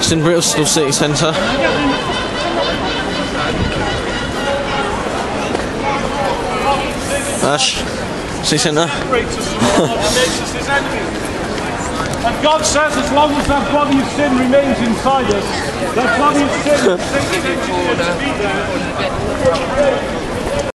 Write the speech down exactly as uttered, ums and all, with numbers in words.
Bloke's in Bristol City Centre. Ash, City Centre. And God says as long as that body of sin remains inside us, that body of sin is to be there.